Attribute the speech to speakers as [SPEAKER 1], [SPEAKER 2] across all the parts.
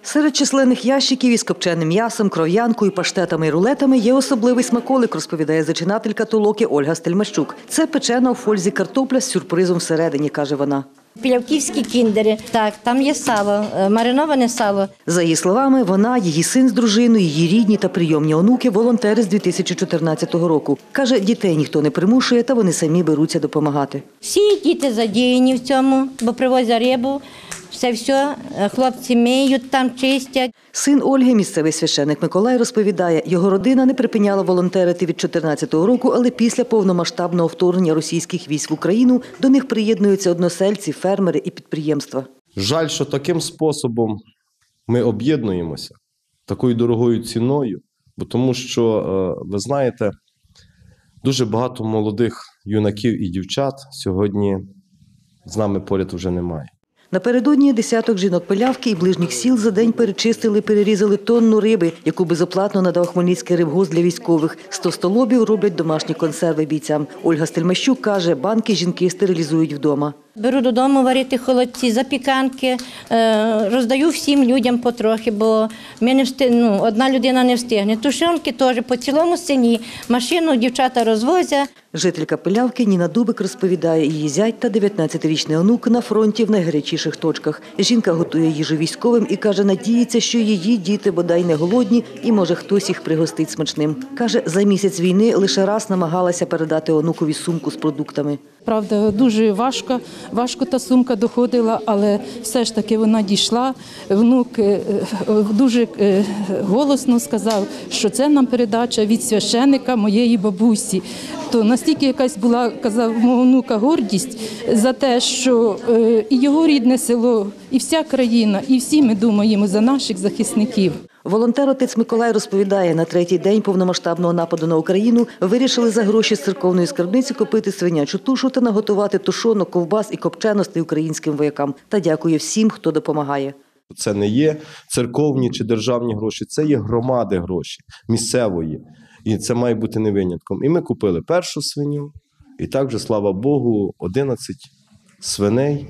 [SPEAKER 1] Серед численних ящиків із копченим м'ясом, кров'янкою, паштетами і рулетами є особливий смаколик, розповідає зачинателька толоки Ольга Стельмащук. Це печена у фользі картопля з сюрпризом всередині, каже вона.
[SPEAKER 2] Пілявківські кіндери, так, там є сало, мариноване сало.
[SPEAKER 1] За її словами, вона, її син з дружиною, її рідні та прийомні онуки – волонтери з 2014 року. Каже, дітей ніхто не примушує, та вони самі беруться допомагати.
[SPEAKER 2] Всі діти задіяні в цьому, бо привозять рибу, все, хлопці миють, там чистять.
[SPEAKER 1] Син Ольги, місцевий священик Миколай, розповідає, його родина не припиняла волонтерити від 2014 року, але після повномасштабного вторгнення російських військ в Україну до них приєднуються односельці, фермери і підприємства.
[SPEAKER 3] Жаль, що таким способом ми об'єднуємося, такою дорогою ціною, бо тому що, ви знаєте, дуже багато молодих юнаків і дівчат сьогодні з нами поряд вже немає.
[SPEAKER 1] Напередодні десяток жінок Пилявки і ближніх сіл за день перечистили, перерізали тонну риби, яку безоплатно надав Хмельницький рибгосп для військових. З товстолобів роблять домашні консерви бійцям. Ольга Стельмащук каже, банки жінки стерилізують вдома.
[SPEAKER 2] Беру додому варити холодці, запіканки, роздаю всім людям потрохи, бо одна людина не встигне. Тушонки теж по цілому селі, машину дівчата розвозять.
[SPEAKER 1] Жителька Пилявки Ніна Дубик розповідає, її зять та 19-річний онук на фронті в найгарячіших точках. Жінка готує їжу військовим і каже, надіється, що її діти бодай не голодні і, може, хтось їх пригостить смачним. Каже, за місяць війни лише раз намагалася передати онукові сумку з продуктами.
[SPEAKER 4] Правда, дуже важко та сумка доходила, але все ж таки вона дійшла. Внук дуже голосно сказав, що це нам передача від священика моєї бабусі. То настільки якась була, казав мого внука, гордість за те, що і його рідне село, і вся країна, і всі ми думаємо за наших захисників.
[SPEAKER 1] Волонтер отець Миколай розповідає, на третій день повномасштабного нападу на Україну вирішили за гроші з церковної скарбниці купити свинячу тушу та наготувати тушонок, ковбас і копченостей українським воякам. Та дякує всім, хто допомагає.
[SPEAKER 3] Це не є церковні чи державні гроші, це є громади гроші, місцевої. І це має бути не винятком. І ми купили першу свиню, і також, слава Богу, 11 свиней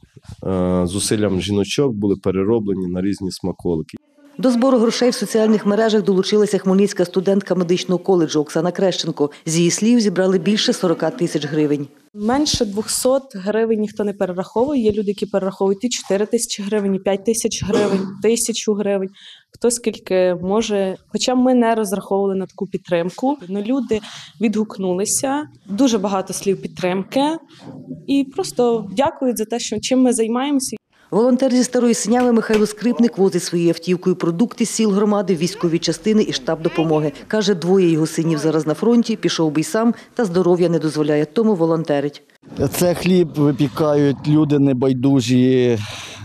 [SPEAKER 3] зусиллям жіночок були перероблені на різні смаколики.
[SPEAKER 1] До збору грошей в соціальних мережах долучилася хмельницька студентка медичного коледжу Оксана Крещенко. З її слів, зібрали більше 40 тисяч гривень.
[SPEAKER 5] Менше 200 гривень ніхто не перераховує. Є люди, які перераховують і 4 тисячі гривень, і 5 тисяч гривень, 1000 гривень. Хто скільки може. Хоча ми не розраховували на таку підтримку. Но люди відгукнулися, дуже багато слів підтримки і просто дякують за те, що чим ми займаємося.
[SPEAKER 1] Волонтер зі Старої Синяви Михайло Скрипник возить своєю автівкою продукти з сіл громади, військові частини і штаб допомоги. Каже, двоє його синів зараз на фронті, пішов би й сам, та здоров'я не дозволяє, тому волонтерить.
[SPEAKER 6] Це хліб випікають люди небайдужі,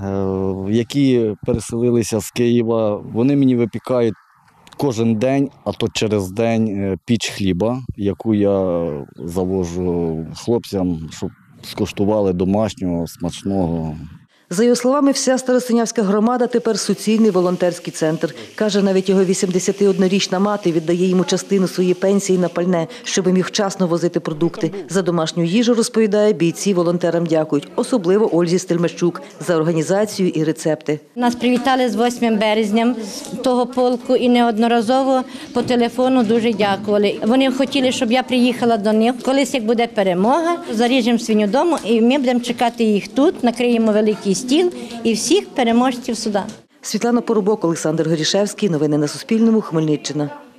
[SPEAKER 6] які переселилися з Києва. Вони мені випікають кожен день, а то через день піч хліба, яку я завожу хлопцям, щоб скуштували домашнього, смачного.
[SPEAKER 1] За його словами, вся Старосинявська громада тепер суцільний волонтерський центр. Каже, навіть його 81-річна мати віддає йому частину своєї пенсії на пальне, щоб міг вчасно возити продукти. За домашню їжу, розповідає, бійці волонтерам дякують, особливо Ользі Стельмащук, за організацію і рецепти.
[SPEAKER 2] Нас привітали з 8 березня того полку і неодноразово по телефону дуже дякували. Вони хотіли, щоб я приїхала до них. Колись, як буде перемога, заріжемо свиню дому і ми будемо чекати їх тут, накриємо великий стіл і всіх переможців суда.
[SPEAKER 1] Світлана Поробок, Олександр Горішевський. Новини на Суспільному. Хмельниччина.